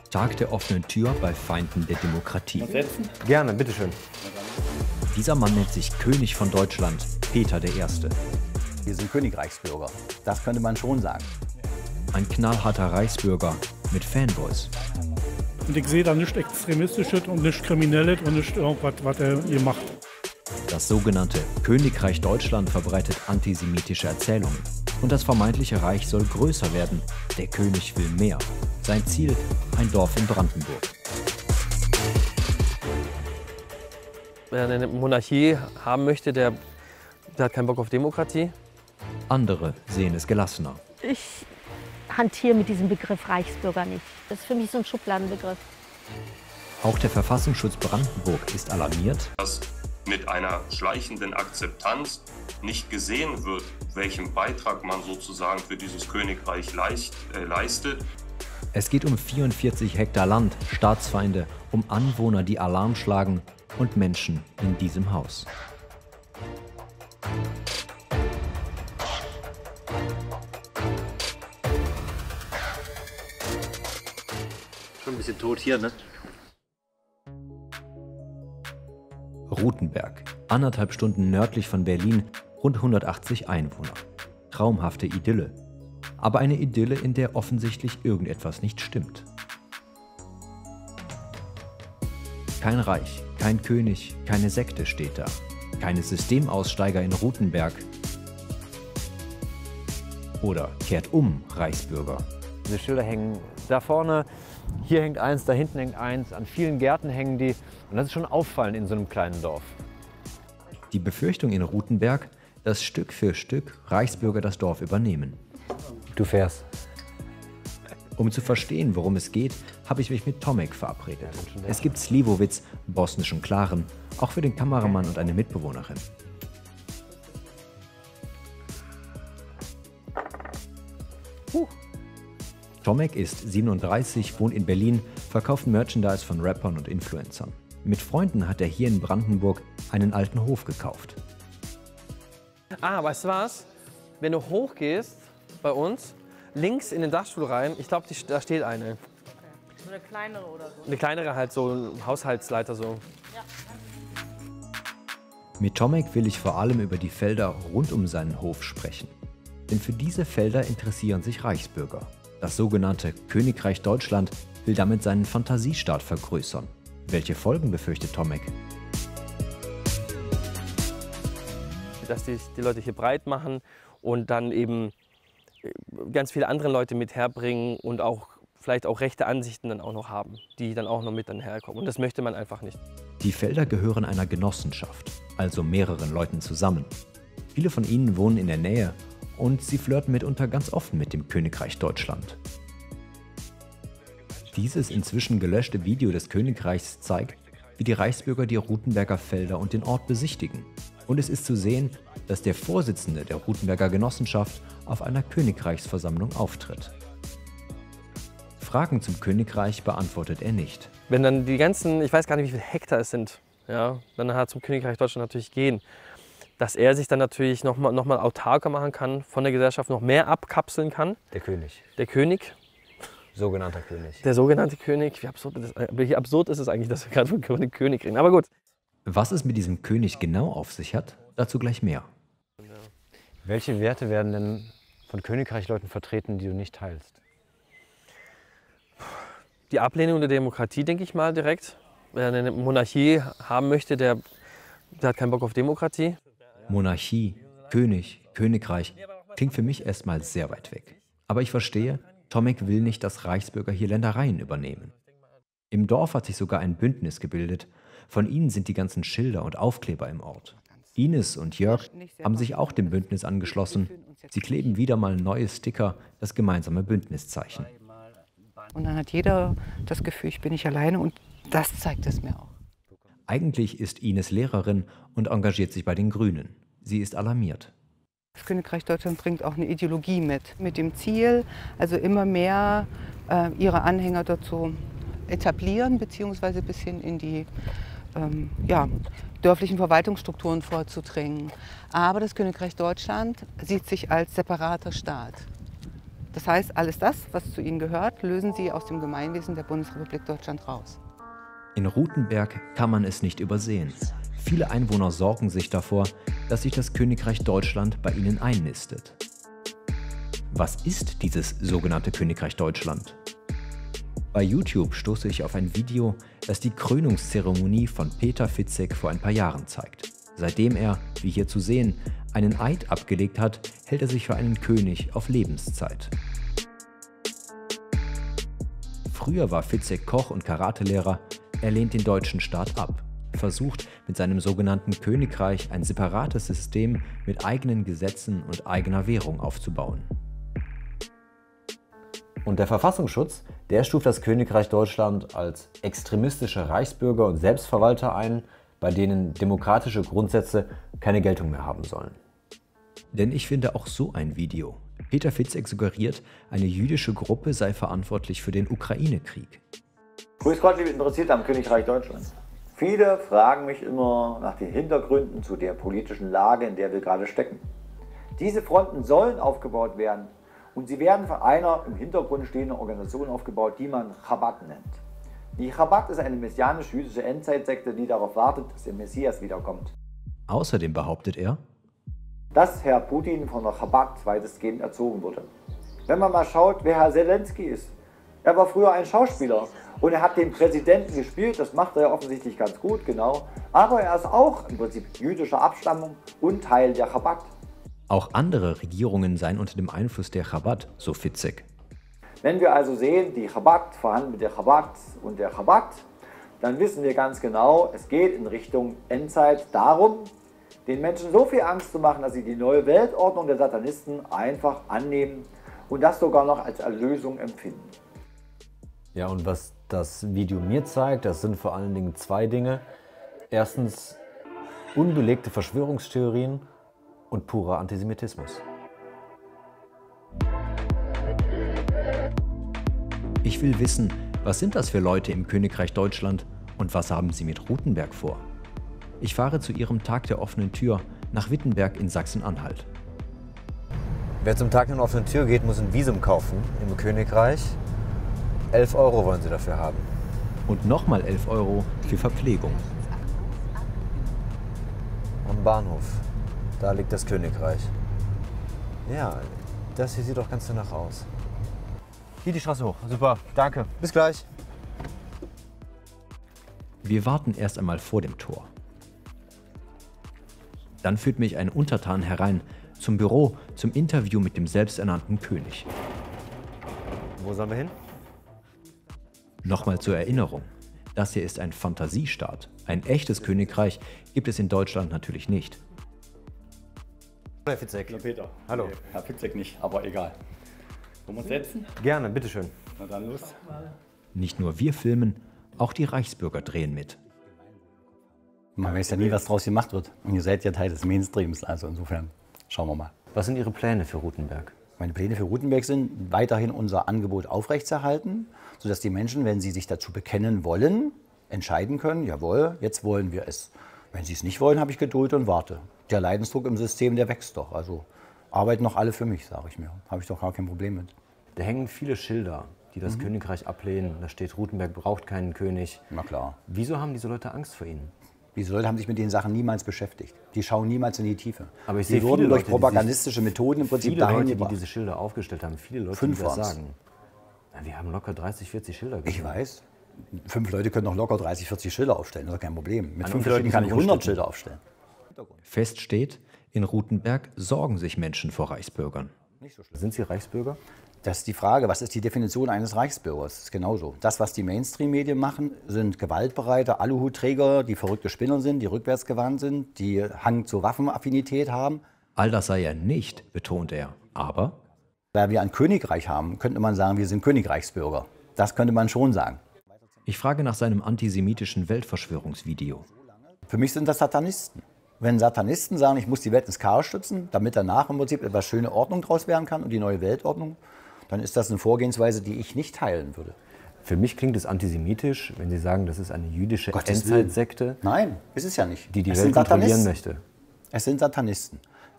Tag der offenen Tür bei Feinden der Demokratie. Gerne, bitteschön. Dieser Mann nennt sich König von Deutschland, Peter I. Wir sind Königreichsbürger, das könnte man schon sagen. Ein knallharter Reichsbürger mit Fanboys. Und ich sehe da nichts Extremistisches und nichts Kriminelles und nichts irgendwas, was er hier macht. Das sogenannte Königreich Deutschland verbreitet antisemitische Erzählungen. Und das vermeintliche Reich soll größer werden. Der König will mehr. Sein Ziel: ein Dorf in Brandenburg. Wer eine Monarchie haben möchte, der hat keinen Bock auf Demokratie. Andere sehen es gelassener. Ich hantiere mit diesem Begriff Reichsbürger nicht. Das ist für mich so ein Schubladenbegriff. Auch der Verfassungsschutz Brandenburg ist alarmiert. Dass mit einer schleichenden Akzeptanz nicht gesehen wird, welchen Beitrag man sozusagen für dieses Königreich leistet. Es geht um 44 Hektar Land, Staatsfeinde, um Anwohner, die Alarm schlagen und Menschen in diesem Haus. Schon ein bisschen tot hier, ne? Rutenberg, 1,5 Stunden nördlich von Berlin, rund 180 Einwohner. Traumhafte Idylle. Aber eine Idylle, in der offensichtlich irgendetwas nicht stimmt. Kein Reich, kein König, keine Sekte steht da. Keine Systemaussteiger in Rutenberg. Oder kehrt um, Reichsbürger. Diese Schilder hängen da vorne, hier hängt eins, da hinten hängt eins, an vielen Gärten hängen die. Und das ist schon auffallend in so einem kleinen Dorf. Die Befürchtung in Rutenberg, dass Stück für Stück Reichsbürger das Dorf übernehmen. Du fährst. Um zu verstehen, worum es geht, habe ich mich mit Tomek verabredet. Es gibt Slivovitz, bosnischen Klaren, auch für den Kameramann und eine Mitbewohnerin. Tomek ist 37, wohnt in Berlin, verkauft Merchandise von Rappern und Influencern. Mit Freunden hat er hier in Brandenburg einen alten Hof gekauft. Ah, weißt du was? Wenn du hochgehst bei uns, links in den Dachstuhl rein, ich glaube, da steht eine. So eine kleinere oder so? Eine kleinere halt, so ein Haushaltsleiter so. Ja. Mit Tomek will ich vor allem über die Felder rund um seinen Hof sprechen. Denn für diese Felder interessieren sich Reichsbürger. Das sogenannte Königreich Deutschland will damit seinen Fantasiestaat vergrößern. Welche Folgen befürchtet Tomek? Dass die Leute hier breit machen und dann eben ganz viele andere Leute mit herbringen und auch vielleicht auch rechte Ansichten dann auch noch haben, die dann auch noch mit dann herkommen. Und das möchte man einfach nicht. Die Felder gehören einer Genossenschaft, also mehreren Leuten zusammen. Viele von ihnen wohnen in der Nähe und sie flirten mitunter ganz offen mit dem Königreich Deutschland. Dieses inzwischen gelöschte Video des Königreichs zeigt, wie die Reichsbürger die Rutenberger Felder und den Ort besichtigen. Und es ist zu sehen, dass der Vorsitzende der Rutenberger Genossenschaft auf einer Königreichsversammlung auftritt. Fragen zum Königreich beantwortet er nicht. Wenn dann die ganzen, ich weiß gar nicht, wie viele Hektar es sind, ja, dann halt zum Königreich Deutschland natürlich gehen, dass er sich dann natürlich noch mal autarker machen kann, von der Gesellschaft noch mehr abkapseln kann. Der König. Der König. Sogenannter König. Der sogenannte König. Wie absurd ist es eigentlich, dass wir gerade von dem König reden. Aber gut. Was es mit diesem König genau auf sich hat, dazu gleich mehr. Welche Werte werden denn von Königreichleuten vertreten, die du nicht teilst? Die Ablehnung der Demokratie, denke ich mal direkt. Wer eine Monarchie haben möchte, der hat keinen Bock auf Demokratie. Monarchie, König, Königreich klingt für mich erstmal sehr weit weg. Aber ich verstehe, Tomek will nicht, dass Reichsbürger hier Ländereien übernehmen. Im Dorf hat sich sogar ein Bündnis gebildet. Von ihnen sind die ganzen Schilder und Aufkleber im Ort. Ines und Jörg haben sich auch dem Bündnis angeschlossen. Sie kleben wieder mal neue Sticker, das gemeinsame Bündniszeichen. Und dann hat jeder das Gefühl, ich bin nicht alleine und das zeigt es mir auch. Eigentlich ist Ines Lehrerin und engagiert sich bei den Grünen. Sie ist alarmiert. Das Königreich Deutschland bringt auch eine Ideologie mit dem Ziel, also immer mehr ihre Anhänger dazu etablieren, beziehungsweise bis hin in die dörflichen Verwaltungsstrukturen vorzudringen. Aber das Königreich Deutschland sieht sich als separater Staat. Das heißt, alles das, was zu ihnen gehört, lösen sie aus dem Gemeinwesen der Bundesrepublik Deutschland raus. In Rutenberg kann man es nicht übersehen. Viele Einwohner sorgen sich davor, dass sich das Königreich Deutschland bei ihnen einnistet. Was ist dieses sogenannte Königreich Deutschland? Bei YouTube stoße ich auf ein Video, das die Krönungszeremonie von Peter Fitzek vor ein paar Jahren zeigt. Seitdem er, wie hier zu sehen, einen Eid abgelegt hat, hält er sich für einen König auf Lebenszeit. Früher war Fitzek Koch und Karatelehrer. Er lehnt den deutschen Staat ab, versucht mit seinem sogenannten Königreich ein separates System mit eigenen Gesetzen und eigener Währung aufzubauen. Und der Verfassungsschutz, der stuft das Königreich Deutschland als extremistische Reichsbürger und Selbstverwalter ein, bei denen demokratische Grundsätze keine Geltung mehr haben sollen. Denn ich finde auch so ein Video. Peter Fitzek suggeriert, eine jüdische Gruppe sei verantwortlich für den Ukraine-Krieg. Grüß Gott, liebe Interessierte am Königreich Deutschland. Viele fragen mich immer nach den Hintergründen zu der politischen Lage, in der wir gerade stecken. Diese Fronten sollen aufgebaut werden und sie werden von einer im Hintergrund stehenden Organisation aufgebaut, die man Chabad nennt. Die Chabad ist eine messianisch-jüdische Endzeitsekte, die darauf wartet, dass der Messias wiederkommt. Außerdem behauptet er, dass Herr Putin von der Chabad weitestgehend erzogen wurde. Wenn man mal schaut, wer Herr Zelensky ist. Er war früher ein Schauspieler und er hat den Präsidenten gespielt, das macht er ja offensichtlich ganz gut, genau. Aber er ist auch im Prinzip jüdischer Abstammung und Teil der Chabad. auch andere Regierungen seien unter dem Einfluss der Chabad, so Fitzek. Wenn wir also sehen, die Chabad verhandeln mit der Chabad und der Chabad, dann wissen wir ganz genau, es geht in Richtung Endzeit darum, den Menschen so viel Angst zu machen, dass sie die neue Weltordnung der Satanisten einfach annehmen und das sogar noch als Erlösung empfinden. Ja, und was das Video mir zeigt, das sind vor allen Dingen zwei Dinge. Erstens unbelegte Verschwörungstheorien und purer Antisemitismus. Ich will wissen, was sind das für Leute im Königreich Deutschland und was haben sie mit Rutenberg vor? Ich fahre zu ihrem Tag der offenen Tür nach Wittenberg in Sachsen-Anhalt. Wer zum Tag der offenen Tür geht, muss ein Visum kaufen im Königreich. 11 € wollen sie dafür haben. Und nochmal 11 € für Verpflegung. Am Bahnhof, da liegt das Königreich. Ja, das hier sieht doch ganz danach aus. Hier die Straße hoch. Super, danke. Bis gleich. Wir warten erst einmal vor dem Tor. Dann führt mich ein Untertan herein zum Büro, zum Interview mit dem selbsternannten König. Wo sollen wir hin? Nochmal zur Erinnerung, das hier ist ein Fantasiestaat. Ein echtes Königreich gibt es in Deutschland natürlich nicht. Herr Fitzek. Hallo Peter. Hallo. Nee, Herr Fitzek nicht, aber egal. Wollen wir uns setzen? Gerne, bitteschön. Na dann los. Nicht nur wir filmen, auch die Reichsbürger drehen mit. Man weiß ja nie, was draus gemacht wird. Und ihr seid ja Teil des Mainstreams, also insofern schauen wir mal. Was sind Ihre Pläne für Rutenberg? Meine Pläne für Rutenberg sind, weiterhin unser Angebot aufrechtzuerhalten, sodass die Menschen, wenn sie sich dazu bekennen wollen, entscheiden können, jawohl, jetzt wollen wir es. Wenn sie es nicht wollen, habe ich Geduld und warte. Der Leidensdruck im System, der wächst doch. Also arbeiten noch alle für mich, sage ich mir. Habe ich doch gar kein Problem mit. Da hängen viele Schilder, die das Königreich ablehnen. Da steht, Rutenberg braucht keinen König. Na klar. Wieso haben diese Leute Angst vor Ihnen? Diese Leute haben sich mit den Sachen niemals beschäftigt. Die schauen niemals in die Tiefe. Aber ich die sehe wurden viele durch Leute, propagandistische Methoden im Prinzip viele dahin Leute, die gebracht. diese Schilder aufgestellt haben, viele Leute, 5 die das waren's. sagen. Ja, wir haben locker 30, 40 Schilder gesehen. Ich weiß. 5 Leute können noch locker 30, 40 Schilder aufstellen. Das ist kein Problem. Mit An 5 Leuten kann ich 100 unterschiedlichen Schilder aufstellen. Fest steht, in Rutenberg sorgen sich Menschen vor Reichsbürgern. Sind Sie Reichsbürger? Das ist die Frage, was ist die Definition eines Reichsbürgers? Das ist genauso. Das, was die Mainstream-Medien machen, sind gewaltbereite Aluhutträger, die verrückte Spinner sind, die rückwärtsgewandt sind, die Hang zur Waffenaffinität haben. All das sei er nicht, betont er. Aber Weil wir ein Königreich haben, könnte man sagen, wir sind Königreichsbürger. Das könnte man schon sagen. ich frage nach seinem antisemitischen Weltverschwörungsvideo. Für mich sind das Satanisten. Wenn Satanisten sagen, ich muss die Welt ins Chaos stützen, damit danach im Prinzip etwas schöne Ordnung draus werden kann und die neue Weltordnung, dann ist das eine Vorgehensweise, die ich nicht teilen würde. Für mich klingt es antisemitisch, wenn Sie sagen, das ist eine jüdische Gottes Willen. Endzeitsekte, Nein, ist es ja nicht. die die Es Welt sind kontrollieren Satanisten. möchte. Es sind Satanisten.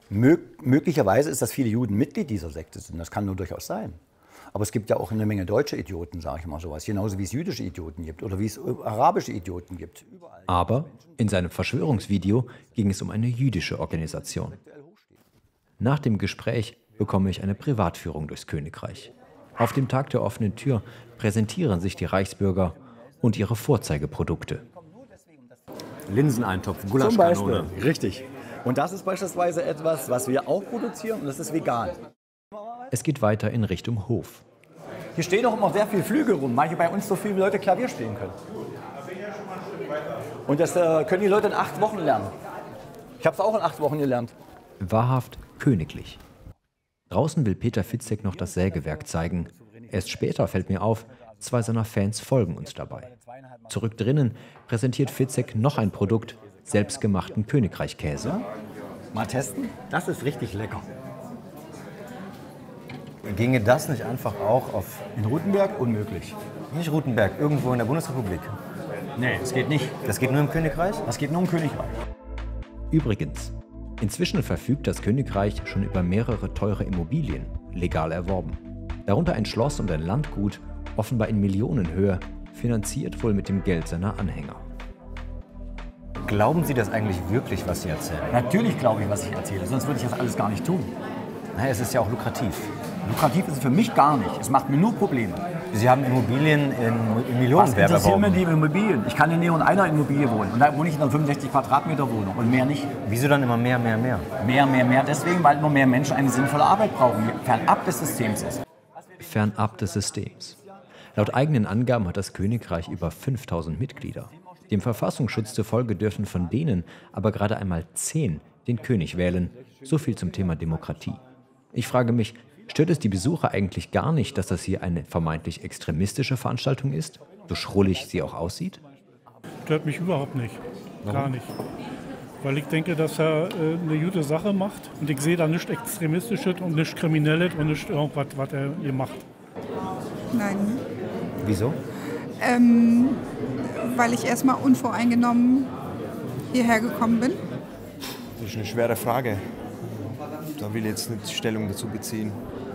Möglicherweise ist, dass viele Juden Mitglied dieser Sekte sind. Das kann nur durchaus sein. Aber es gibt ja auch eine Menge deutsche Idioten, sage ich mal sowas. Genauso wie es jüdische Idioten gibt oder wie es arabische Idioten gibt. Überall. Aber in seinem Verschwörungsvideo ging es um eine jüdische Organisation. Nach dem Gespräch bekomme ich eine Privatführung durchs Königreich. Auf dem Tag der offenen Tür präsentieren sich die Reichsbürger und ihre Vorzeigeprodukte. Linseneintopf, Gulaschkanone. Richtig. Und das ist beispielsweise etwas, was wir auch produzieren und das ist vegan. Es geht weiter in Richtung Hof. Hier stehen auch immer sehr viele Flügel rum, manche bei uns so viele Leute Klavier spielen können. Und das können die Leute in 8 Wochen lernen. Ich habe es auch in 8 Wochen gelernt. Wahrhaft königlich. Draußen will Peter Fitzek noch das Sägewerk zeigen. Erst später fällt mir auf, 2 seiner Fans folgen uns dabei. Zurück drinnen präsentiert Fitzek noch ein Produkt, selbstgemachten Königreichkäse. Mal testen? Das ist richtig lecker. Ginge das nicht einfach auch auf... In Rutenberg unmöglich. Nicht Rutenberg, irgendwo in der Bundesrepublik? Nee, das geht nicht. Das geht nur im Königreich? Das geht nur im Königreich. Übrigens, inzwischen verfügt das Königreich schon über mehrere teure Immobilien, legal erworben. Darunter ein Schloss und ein Landgut, offenbar in Millionenhöhe, finanziert wohl mit dem Geld seiner Anhänger. Glauben Sie das eigentlich wirklich, was Sie erzählen? Natürlich glaube ich, was ich erzähle, sonst würde ich das alles gar nicht tun. Naja, es ist ja auch lukrativ. Lukrativ ist es für mich gar nicht. Es macht mir nur Probleme. Sie haben Immobilien in Millionenwert Was interessieren mir erworben. die Immobilien? Ich kann in einer Immobilie wohnen. Und da wohne ich in einer 65 Quadratmeter Wohnung und mehr nicht. Wieso dann immer mehr? Mehr. Deswegen, weil immer mehr Menschen eine sinnvolle Arbeit brauchen, fernab des Systems ist. Fernab des Systems. Laut eigenen Angaben hat das Königreich über 5000 Mitglieder. Dem Verfassungsschutz zufolge dürfen von denen aber gerade einmal 10 den König wählen. So viel zum Thema Demokratie. Ich frage mich, stört es die Besucher eigentlich gar nicht, dass das hier eine vermeintlich extremistische Veranstaltung ist, so schrullig sie auch aussieht? Stört mich überhaupt nicht. Gar nicht. Weil ich denke, dass er eine gute Sache macht. Und ich sehe da nichts Extremistisches und nichts Kriminelles und nicht irgendwas, was er hier macht. Nein. Wieso? Weil ich erstmal unvoreingenommen hierher gekommen bin. Das ist eine schwere Frage. Da will ich jetzt nicht Stellung dazu beziehen.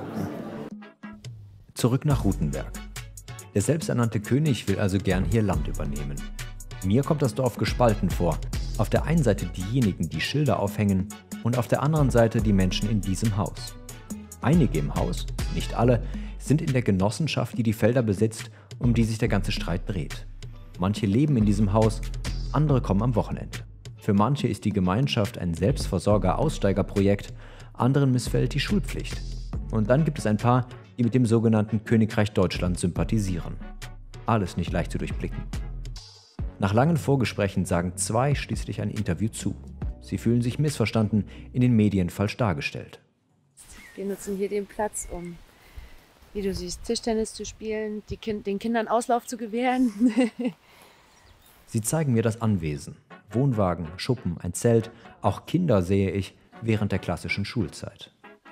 Zurück nach Rutenberg. Der selbsternannte König will also gern hier Land übernehmen. Mir kommt das Dorf gespalten vor. Auf der einen Seite diejenigen, die Schilder aufhängen, und auf der anderen Seite die Menschen in diesem Haus. Einige im Haus, nicht alle, sind in der Genossenschaft, die die Felder besitzt, um die sich der ganze Streit dreht. Manche leben in diesem Haus, andere kommen am Wochenende. Für manche ist die Gemeinschaft ein Selbstversorger-Aussteigerprojekt, anderen missfällt die Schulpflicht. Und dann gibt es ein paar, die mit dem sogenannten Königreich Deutschland sympathisieren. Alles nicht leicht zu durchblicken. Nach langen Vorgesprächen sagen 2 schließlich ein Interview zu. Sie fühlen sich missverstanden, in den Medien falsch dargestellt. Wir nutzen hier den Platz, um, wie du siehst, Tischtennis zu spielen, den Kindern Auslauf zu gewähren. Sie zeigen mir das Anwesen. Wohnwagen, Schuppen, ein Zelt, auch Kinder sehe ich während der klassischen Schulzeit.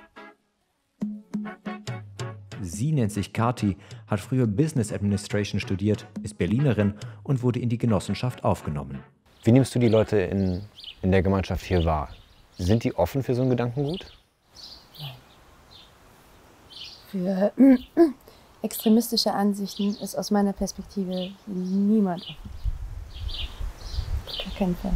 Sie nennt sich Kati, hat früher Business Administration studiert, ist Berlinerin und wurde in die Genossenschaft aufgenommen. Wie nimmst du die Leute in der Gemeinschaft hier wahr? Sind die offen für so ein Gedankengut? Für extremistische Ansichten ist aus meiner Perspektive niemand offen. Gar keinen Fall.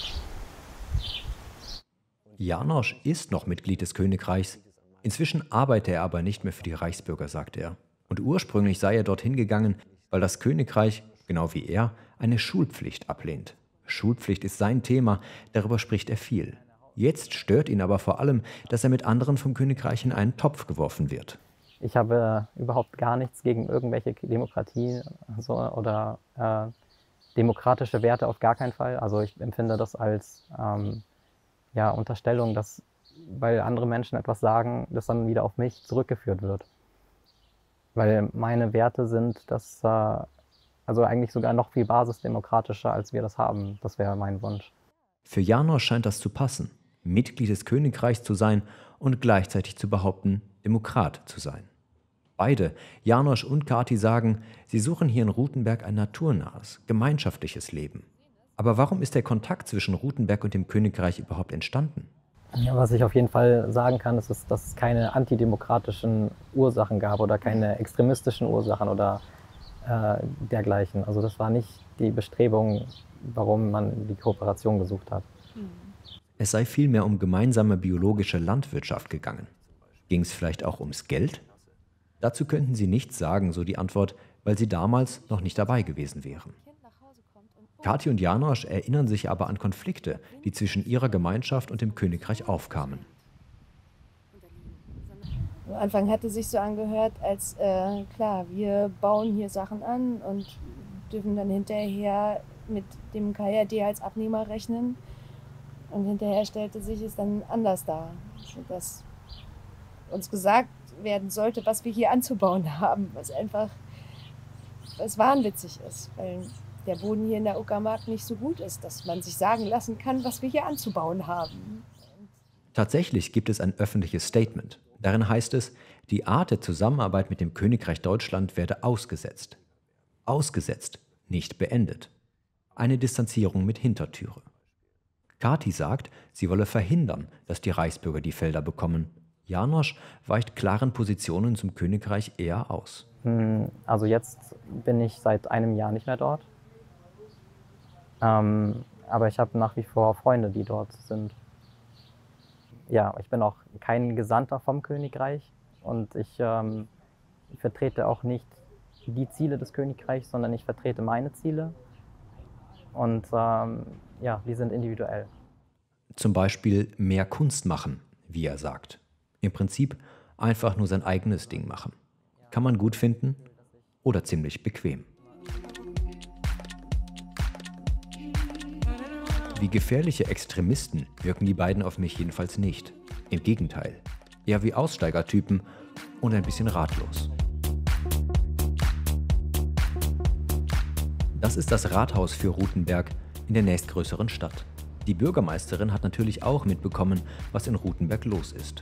Janosch ist noch Mitglied des Königreichs. Inzwischen arbeite er aber nicht mehr für die Reichsbürger, sagt er. Und ursprünglich sei er dorthin gegangen, weil das Königreich, genau wie er, eine Schulpflicht ablehnt. Schulpflicht ist sein Thema, darüber spricht er viel. Jetzt stört ihn aber vor allem, dass er mit anderen vom Königreich in einen Topf geworfen wird. Ich habe überhaupt gar nichts gegen irgendwelche Demokratie oder demokratische Werte auf gar keinen Fall. Also ich empfinde das als Unterstellung, dass, weil andere Menschen etwas sagen, das dann wieder auf mich zurückgeführt wird. Weil meine Werte sind, also eigentlich sogar noch viel basisdemokratischer, als wir das haben. Das wäre mein Wunsch. Für Janosch scheint das zu passen, Mitglied des Königreichs zu sein und gleichzeitig zu behaupten, Demokrat zu sein. Beide, Janosch und Kati, sagen, sie suchen hier in Rutenberg ein naturnahes, gemeinschaftliches Leben. Aber warum ist der Kontakt zwischen Rutenberg und dem Königreich überhaupt entstanden? Ja, was ich auf jeden Fall sagen kann, ist, dass es keine antidemokratischen Ursachen gab oder keine extremistischen Ursachen oder dergleichen. Also das war nicht die Bestrebung, warum man die Kooperation gesucht hat. Es sei vielmehr um gemeinsame biologische Landwirtschaft gegangen. Ging es vielleicht auch ums Geld? Dazu könnten sie nichts sagen, so die Antwort, weil sie damals noch nicht dabei gewesen wären. Kathi und Janosch erinnern sich aber an Konflikte, die zwischen ihrer Gemeinschaft und dem Königreich aufkamen. Am Anfang hatte sich so angehört, als klar, wir bauen hier Sachen an und dürfen dann hinterher mit dem KRD als Abnehmer rechnen. Und hinterher stellte sich es dann anders dar, dass uns gesagt werden sollte, was wir hier anzubauen haben, was wahnwitzig ist, weil der Boden hier in der Uckermark nicht so gut ist, dass man sich sagen lassen kann, was wir hier anzubauen haben. Tatsächlich gibt es ein öffentliches Statement. Darin heißt es, die Art der Zusammenarbeit mit dem Königreich Deutschland werde ausgesetzt. Ausgesetzt, nicht beendet. Eine Distanzierung mit Hintertüre. Kathi sagt, sie wolle verhindern, dass die Reichsbürger die Felder bekommen. Janosch weicht klaren Positionen zum Königreich eher aus. Also jetzt bin ich seit einem Jahr nicht mehr dort. Aber ich habe nach wie vor Freunde, die dort sind. Ja, ich bin auch kein Gesandter vom Königreich und ich vertrete auch nicht die Ziele des Königreichs, sondern ich vertrete meine Ziele. Und ja, die sind individuell. Zum Beispiel mehr Kunst machen, wie er sagt. Im Prinzip einfach nur sein eigenes Ding machen. Kann man gut finden oder ziemlich bequem. Wie gefährliche Extremisten wirken die beiden auf mich jedenfalls nicht. Im Gegenteil, eher wie Aussteigertypen und ein bisschen ratlos. Das ist das Rathaus für Rutenberg in der nächstgrößeren Stadt. Die Bürgermeisterin hat natürlich auch mitbekommen, was in Rutenberg los ist.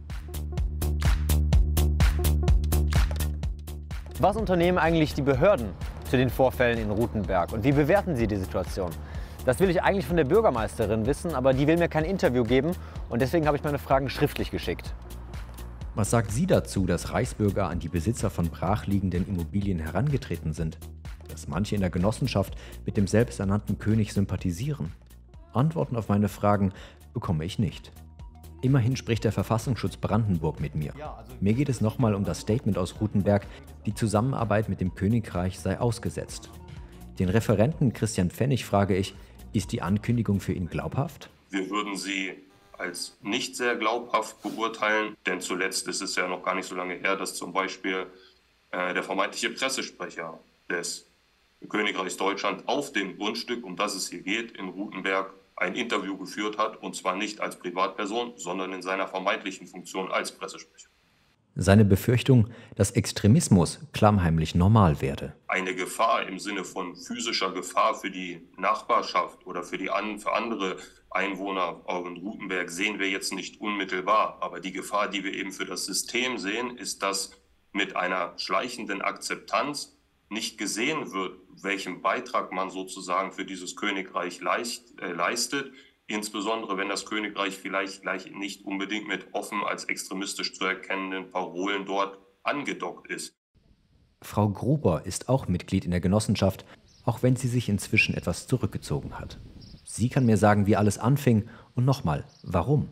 Was unternehmen eigentlich die Behörden zu den Vorfällen in Rutenberg und wie bewerten sie die Situation? Das will ich eigentlich von der Bürgermeisterin wissen, aber die will mir kein Interview geben und deswegen habe ich meine Fragen schriftlich geschickt. Was sagt sie dazu, dass Reichsbürger an die Besitzer von brachliegenden Immobilien herangetreten sind? Dass manche in der Genossenschaft mit dem selbsternannten König sympathisieren? Antworten auf meine Fragen bekomme ich nicht. Immerhin spricht der Verfassungsschutz Brandenburg mit mir. Mir geht es nochmal um das Statement aus Rutenberg, die Zusammenarbeit mit dem Königreich sei ausgesetzt. Den Referenten Christian Pfennig frage ich, ist die Ankündigung für ihn glaubhaft? Wir würden sie als nicht sehr glaubhaft beurteilen, denn zuletzt ist es ja noch gar nicht so lange her, dass zum Beispiel der vermeintliche Pressesprecher des Königreichs Deutschland auf dem Grundstück, um das es hier geht, in Rutenberg ein Interview geführt hat, und zwar nicht als Privatperson, sondern in seiner vermeintlichen Funktion als Pressesprecher. Seine Befürchtung, dass Extremismus klammheimlich normal werde. Eine Gefahr im Sinne von physischer Gefahr für die Nachbarschaft oder für andere Einwohner in Rutenberg sehen wir jetzt nicht unmittelbar. Aber die Gefahr, die wir eben für das System sehen, ist, dass mit einer schleichenden Akzeptanz nicht gesehen wird, welchen Beitrag man sozusagen für dieses Königreich leistet. Insbesondere wenn das Königreich vielleicht gleich nicht unbedingt mit offen als extremistisch zu erkennenden Parolen dort angedockt ist. Frau Gruber ist auch Mitglied in der Genossenschaft, auch wenn sie sich inzwischen etwas zurückgezogen hat. Sie kann mir sagen, wie alles anfing und nochmal, warum.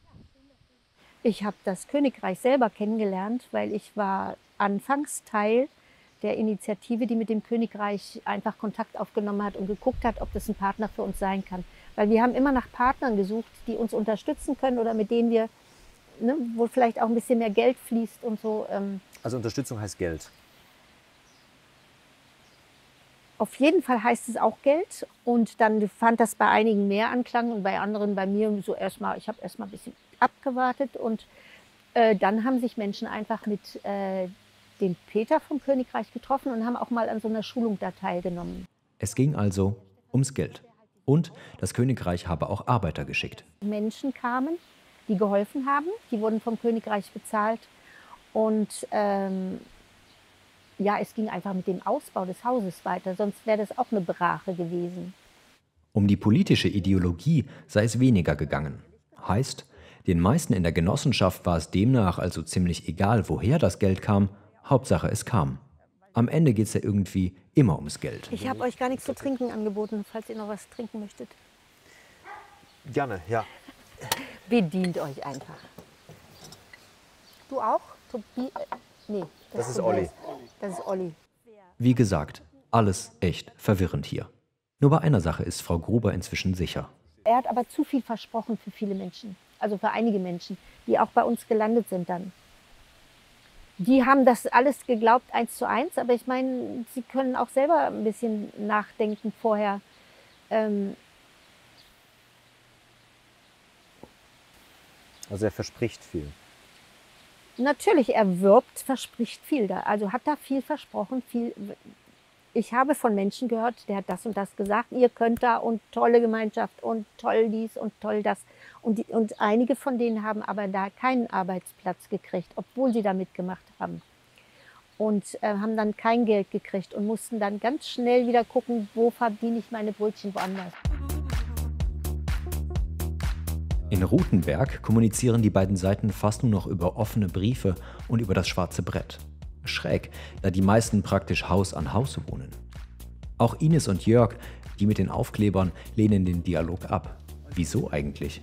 Ich habe das Königreich selber kennengelernt, weil ich war anfangs Teil der Initiative, die mit dem Königreich einfach Kontakt aufgenommen hat und geguckt hat, ob das ein Partner für uns sein kann. Weil wir haben immer nach Partnern gesucht, die uns unterstützen können oder mit denen wir, wo vielleicht auch ein bisschen mehr Geld fließt und so. Also Unterstützung heißt Geld? Auf jeden Fall heißt es auch Geld. Und dann fand das bei einigen mehr Anklang und bei anderen, bei mir so erstmal, ich habe erstmal ein bisschen abgewartet. Und dann haben sich Menschen einfach mit den Peter vom Königreich getroffen und haben auch mal an so einer Schulung da teilgenommen. Es ging also ums Geld. Und das Königreich habe auch Arbeiter geschickt. Menschen kamen, die geholfen haben, die wurden vom Königreich bezahlt. Und ja, es ging einfach mit dem Ausbau des Hauses weiter, sonst wäre das auch eine Brache gewesen. Um die politische Ideologie sei es weniger gegangen. Heißt, Den meisten in der Genossenschaft war es demnach also ziemlich egal, woher das Geld kam, Hauptsache es kam. Am Ende geht es ja irgendwie immer ums Geld. Ich habe euch gar nichts zu trinken angeboten, falls ihr noch was trinken möchtet. Gerne, ja. Bedient euch einfach. Du auch? Nee, das ist Olli. Das ist Olli. Wie gesagt, alles echt verwirrend hier. Nur bei einer Sache ist Frau Gruber inzwischen sicher. Er hat aber zu viel versprochen für viele Menschen. Also für einige Menschen, die auch bei uns gelandet sind dann. Die haben das alles geglaubt, 1:1. Aber ich meine, sie können auch selber ein bisschen nachdenken vorher. Also er verspricht viel. Natürlich, er wirbt, verspricht viel da. Also hat da viel versprochen, viel. Ich habe von Menschen gehört, der hat das und das gesagt, ihr könnt da und tolle Gemeinschaft und toll dies und toll das. Und einige von denen haben aber da keinen Arbeitsplatz gekriegt, obwohl sie da mitgemacht haben. Und haben dann kein Geld gekriegt und mussten dann ganz schnell wieder gucken, wo verdiene ich meine Brötchen woanders. In Rutenberg kommunizieren die beiden Seiten fast nur noch über offene Briefe und über das schwarze Brett. Schräg, da die meisten praktisch Haus an Haus wohnen. Auch Ines und Jörg, die mit den Aufklebern, lehnen den Dialog ab. Wieso eigentlich?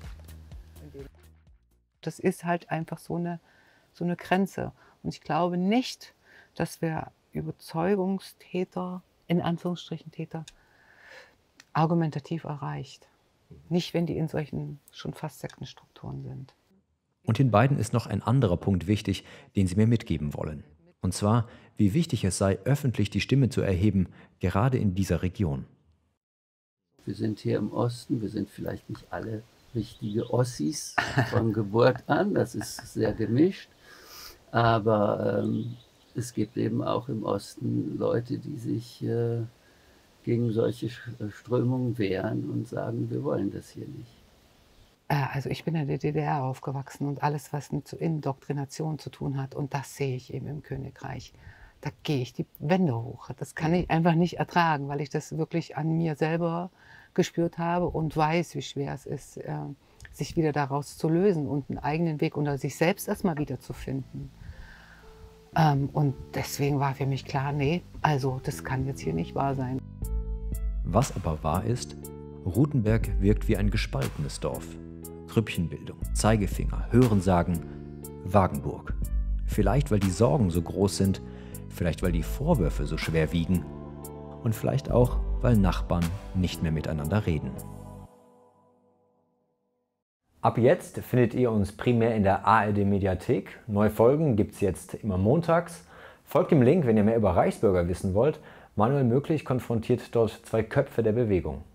Das ist halt einfach so eine Grenze. Und ich glaube nicht, dass wir Überzeugungstäter, in Anführungsstrichen Täter, argumentativ erreicht. Nicht, wenn die in solchen schon fast Sektenstrukturen sind. Und den beiden ist noch ein anderer Punkt wichtig, den sie mir mitgeben wollen. Und zwar, wie wichtig es sei, öffentlich die Stimme zu erheben, gerade in dieser Region. Wir sind hier im Osten, wir sind vielleicht nicht alle richtige Ossis von Geburt an, das ist sehr gemischt, aber es gibt eben auch im Osten Leute, die sich gegen solche Strömungen wehren und sagen, wir wollen das hier nicht. Also ich bin in der DDR aufgewachsen und alles, was mit so Indoktrination zu tun hat, und das sehe ich eben im Königreich. Da gehe ich die Wände hoch. Das kann ich einfach nicht ertragen, weil ich das wirklich an mir selber gespürt habe und weiß, wie schwer es ist, sich wieder daraus zu lösen und einen eigenen Weg unter sich selbst erstmal wiederzufinden. Und deswegen war für mich klar, nee, also das kann jetzt hier nicht wahr sein. Was aber wahr ist, Rutenberg wirkt wie ein gespaltenes Dorf. Grüppchenbildung, Zeigefinger, Hörensagen, Wagenburg. Vielleicht, weil die Sorgen so groß sind, vielleicht, weil die Vorwürfe so schwer wiegen und vielleicht auch, weil Nachbarn nicht mehr miteinander reden. Ab jetzt findet ihr uns primär in der ARD-Mediathek. Neue Folgen gibt es jetzt immer montags. Folgt dem Link, wenn ihr mehr über Reichsbürger wissen wollt. Manuel Möglich konfrontiert dort zwei Köpfe der Bewegung.